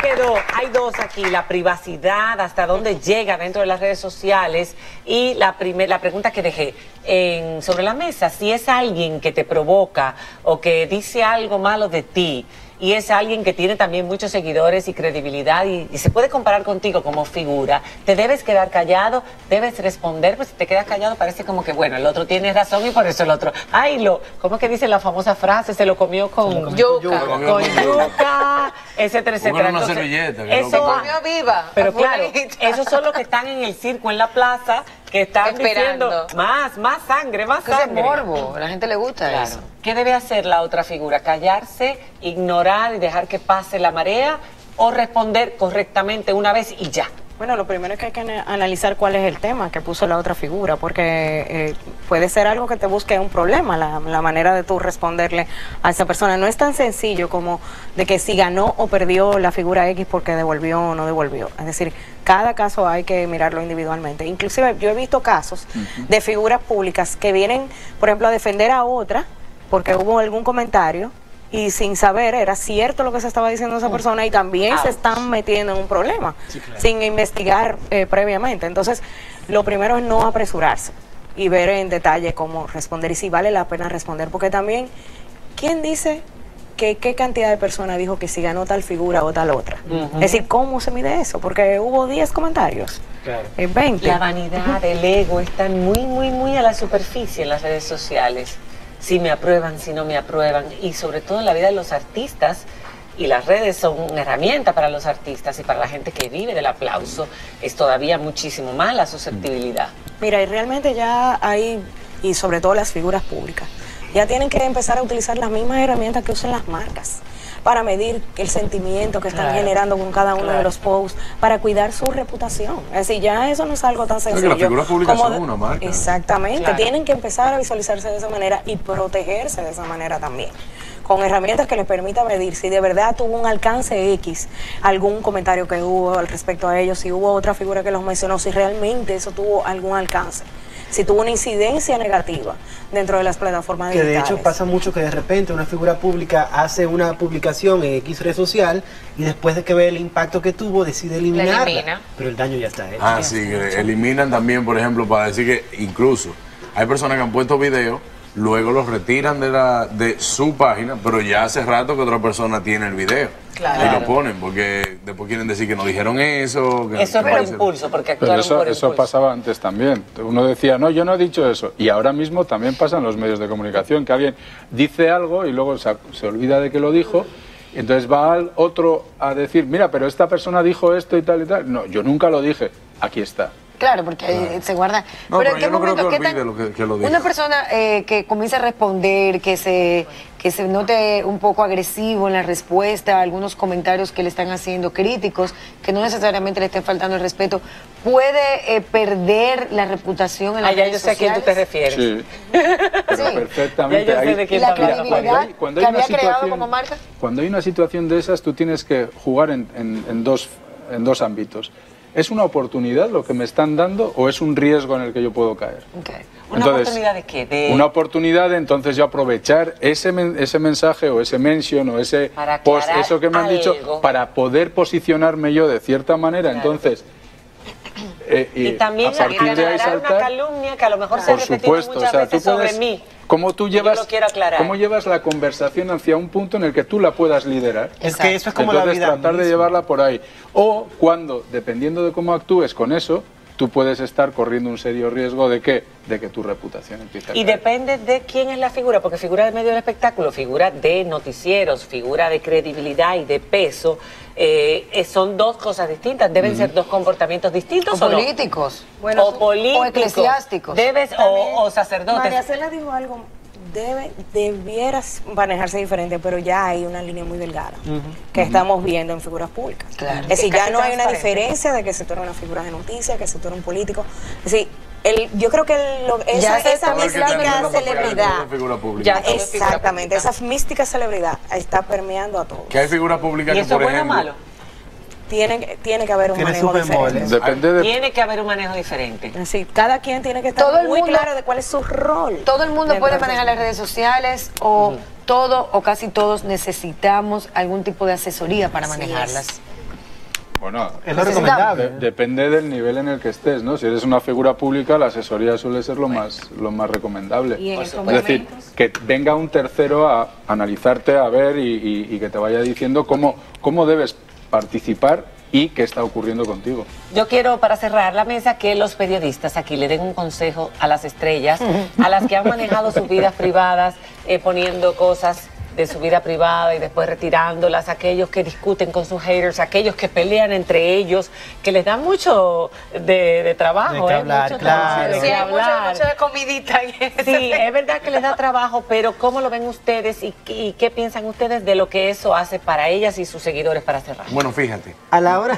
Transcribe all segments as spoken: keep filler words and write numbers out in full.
quedó, hay dos aquí, la privacidad, hasta dónde llega dentro de las redes sociales, y la, primer, la pregunta que dejé en, sobre la mesa, si es alguien que te provoca o que dice algo malo de ti, y es alguien que tiene también muchos seguidores y credibilidad y, y se puede comparar contigo como figura, te debes quedar callado, debes responder, pues si te quedas callado parece como que, bueno, el otro tiene razón y por eso el otro, ay, lo, ¿cómo es que dice la famosa frase? Se lo comió con yuca, con, con yuca, etcétera, etcétera. Una Entonces, servilleta, eso se comió viva. Pero claro, esos son los que están en el circo, en la plaza, que están esperando, diciendo más, más sangre, más sangre. Es morbo, a la gente le gusta claro. eso. ¿Qué debe hacer la otra figura? ¿Callarse, ignorar y dejar que pase la marea o responder correctamente una vez y ya? Bueno, lo primero es que hay que analizar cuál es el tema que puso la otra figura, porque eh, puede ser algo que te busque un problema, la, la manera de tú responderle a esa persona. No es tan sencillo como de que si ganó o perdió la figura X porque devolvió o no devolvió. Es decir, cada caso hay que mirarlo individualmente. Inclusive yo he visto casos uh-huh. de figuras públicas que vienen, por ejemplo, a defender a otra porque hubo algún comentario y sin saber era cierto lo que se estaba diciendo esa persona y también se están metiendo en un problema sí, claro. sin investigar eh, previamente. Entonces, lo primero es no apresurarse y ver en detalle cómo responder y si vale la pena responder, porque también, ¿quién dice que qué cantidad de personas dijo que si ganó tal figura o tal otra? Uh-huh. Es decir, ¿cómo se mide eso? Porque hubo diez comentarios, claro. eh, veinte. La vanidad, uh-huh. el ego están muy, muy, muy a la superficie en las redes sociales. Si me aprueban, si no me aprueban, y sobre todo en la vida de los artistas, y las redes son una herramienta para los artistas y para la gente que vive del aplauso, es todavía muchísimo más la susceptibilidad. Mira, y realmente ya hay, y sobre todo las figuras públicas, ya tienen que empezar a utilizar las mismas herramientas que usan las marcas para medir el sentimiento que están claro, generando con cada uno claro. de los posts, para cuidar su reputación. Es decir, ya eso no es algo tan sencillo. Las figuras públicas son una marca. Exactamente, claro. tienen que empezar a visualizarse de esa manera y protegerse de esa manera también, con herramientas que les permitan medir si de verdad tuvo un alcance X, algún comentario que hubo al respecto a ellos, si hubo otra figura que los mencionó, si realmente eso tuvo algún alcance, si tuvo una incidencia negativa dentro de las plataformas que digitales. De hecho pasa mucho que de repente una figura pública hace una publicación en X red social y después de que ve el impacto que tuvo decide eliminarla, elimina. pero el daño ya está hecho. Ah, sí, que eliminan también, por ejemplo, para decir que incluso hay personas que han puesto videos, luego los retiran de, la, de su página, pero ya hace rato que otra persona tiene el video. Claro. Y lo ponen, porque después quieren decir que no dijeron eso. Que eso es por impulso, porque actuaron eso, por eso impulso. pasaba antes también. Uno decía, no, yo no he dicho eso. Y ahora mismo también pasa en los medios de comunicación, que alguien dice algo y luego se, se olvida de que lo dijo. Y entonces va al otro a decir, mira, pero esta persona dijo esto y tal y tal. No, yo nunca lo dije. Aquí está. Claro, porque claro. se guarda. No, pero, pero ¿en qué yo no momento creo que qué tan, lo que, que lo diga. Una persona eh, que comienza a responder, que se que se note un poco agresivo en la respuesta a algunos comentarios que le están haciendo críticos, que no necesariamente le estén faltando el respeto, puede eh, perder la reputación en las ah, ya redes yo sé sociales. a quién tú te refieres. Sí, pero sí. perfectamente. Ya yo sé de quién la mira, credibilidad cuando hay, cuando que hay una había creado situación, como marca. Cuando hay una situación de esas, tú tienes que jugar en, en, en, dos, en dos ámbitos. ¿Es una oportunidad lo que me están dando o es un riesgo en el que yo puedo caer? Okay. ¿Una entonces, oportunidad de qué? De... Una oportunidad de entonces yo aprovechar ese, men ese mensaje o ese mention o ese post, eso que me han algo. dicho, para poder posicionarme yo de cierta manera. Claro. Entonces, eh, y, y también a partir de ahí saltar, una calumnia que a lo mejor por se ha repetido supuesto, muchas o sea, veces tú puedes, sobre mí. ¿Cómo tú llevas, yo lo quiero aclarar. ¿Cómo llevas la conversación hacia un punto en el que tú la puedas liderar? Es que eso es como entonces, la vida tratar misma. de llevarla por ahí. O cuando, dependiendo de cómo actúes con eso, tú puedes estar corriendo un serio riesgo de ¿qué? De que tu reputación empiece a Y caer. depende de quién es la figura, porque figura del medio del espectáculo, figura de noticieros, figura de credibilidad y de peso, eh, son dos cosas distintas, deben uh-huh. ser dos comportamientos distintos. O, ¿o políticos. No? Bueno, o políticos. O eclesiásticos. Debes, o, o sacerdotes. María Cela dijo algo, debe, debieras manejarse diferente, pero ya hay una línea muy delgada uh-huh. que uh-huh. estamos viendo en figuras públicas. Claro. Es decir, ya no hay una diferencia de que se tú eres una figura de noticias, que se tú eres un político. Es decir, el, yo creo que el, lo, esa, esa mística celebridad, ya, exactamente, esa mística celebridad está permeando a todos. Que hay figuras públicas ¿Y que, eso por bueno ejemplo... o malo? Tiene, tiene que haber un tiene manejo diferente. Depende de... Tiene que haber un manejo diferente. Sí, cada quien tiene que estar todo el muy mundo, claro de cuál es su rol. Todo el mundo puede manejar las redes sociales o uh-huh. todo o casi todos necesitamos algún tipo de asesoría para Así manejarlas. Es. Bueno, es lo recomendable. De, depende del nivel en el que estés, ¿no? Si eres una figura pública, la asesoría suele ser lo más, lo más recomendable. ¿Y en es estos decir, momentos? que venga un tercero a analizarte, a ver y, y, y que te vaya diciendo cómo, cómo debes participar y qué está ocurriendo contigo. Yo quiero, para cerrar la mesa, que los periodistas aquí le den un consejo a las estrellas, a las que han manejado sus vidas privadas, eh, poniendo cosas de su vida privada y después retirándolas, aquellos que discuten con sus haters, aquellos que pelean entre ellos, que les dan mucho de, de trabajo, de que ¿eh? hablar, mucho claro. trabajo, de Sí, que hay mucho, hablar. mucho de comidita. Sí, es verdad que les da trabajo, pero ¿cómo lo ven ustedes y, y qué piensan ustedes de lo que eso hace para ellas y sus seguidores, para cerrar? Bueno, fíjate. A la hora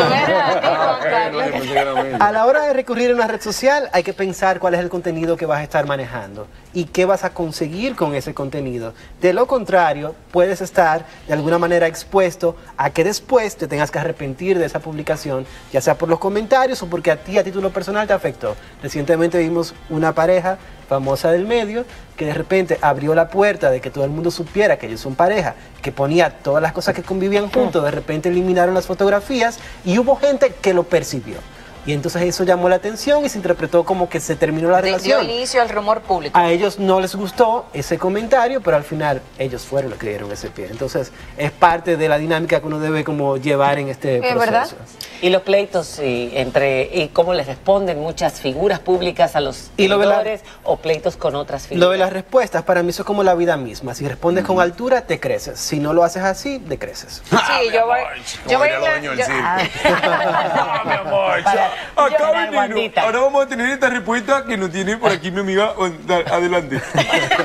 a la hora de recurrir a una red social hay que pensar cuál es el contenido que vas a estar manejando y qué vas a conseguir con ese contenido. De lo contrario, puedes estar de alguna manera expuesto a que después te tengas que arrepentir de esa publicación, ya sea por los comentarios o porque a ti a título personal te afectó. Recientemente vimos una pareja famosa del medio que de repente abrió la puerta de que todo el mundo supiera que ellos son pareja, que ponía todas las cosas que convivían juntos, de repente eliminaron las fotografías y hubo gente que lo percibió. Y entonces eso llamó la atención y se interpretó como que se terminó la relación. Dio inicio al rumor público. A ellos no les gustó ese comentario, pero al final ellos fueron los que dieron ese pie. Entonces es parte de la dinámica que uno debe como llevar en este proceso. ¿Verdad? Y los pleitos sí, entre y cómo les responden muchas figuras públicas a los Y lo de la- seguidores o pleitos con otras figuras. Lo de las respuestas, para mí eso es como la vida misma. Si respondes con altura, te creces. Si no lo haces así, decreces. Sí, yo voy, yo voy Como en diría la- los dueños del yo- circo. Ah, mi amor, Para- acá para venimos. Wandita. Ahora vamos a tener esta respuesta que nos tiene por aquí mi amiga. Adelante. No,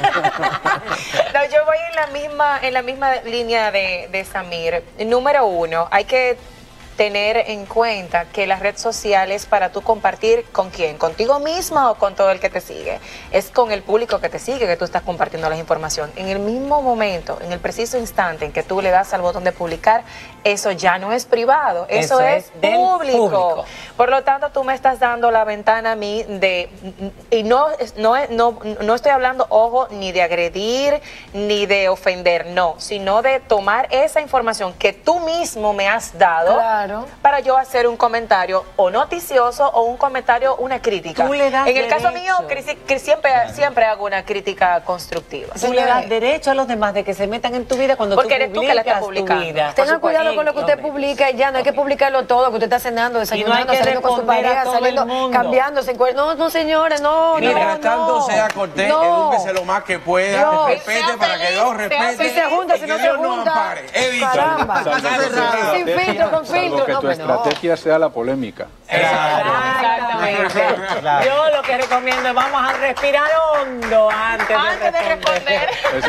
yo voy en la misma, en la misma línea de, de Samir. Número uno, hay que tener en cuenta que la red social es para tú compartir con quién, contigo misma o con todo el que te sigue. Es con el público que te sigue que tú estás compartiendo la información. En el mismo momento, en el preciso instante en que tú le das al botón de publicar, eso ya no es privado, eso, Eso es, es del público. público. Por lo tanto, tú me estás dando la ventana a mí de, y no, es- no, es- no, no estoy hablando, ojo, ni de agredir, ni de ofender, no, sino de tomar esa información que tú mismo me has dado Claro. para yo hacer un comentario o noticioso o un comentario, una crítica. Tú le das en el caso derecho. mío, que, que siempre, siempre hago una crítica constructiva. Tú le das derecho a los demás de que se metan en tu vida cuando Porque tú eres tú que la estás publicas tu publicando. vida. Tengan Por cuidado supuesto. con lo que usted Hombre. publica y ya, no hay que publicarlo todo, que usted está cenando, desayunando, que saliendo con su responder a pareja, todo el saliendo, mundo. cambiándose. No, no, señores, no, no, Mientras tanto, no. sea cortés, No. edúquese lo más que pueda, Dios. respete Sea para que feliz, Dios sea respete. Si se junta, y si que no se Dios nos junta. ampare. He dicho. Caramba. Salvo que tu Sin estrategia- filtro, con salvo filtro. que No, tu pues no. estrategia sea la polémica. Exactamente. Claro. Yo lo que recomiendo es vamos a respirar hondo antes, Antes de responder. Eso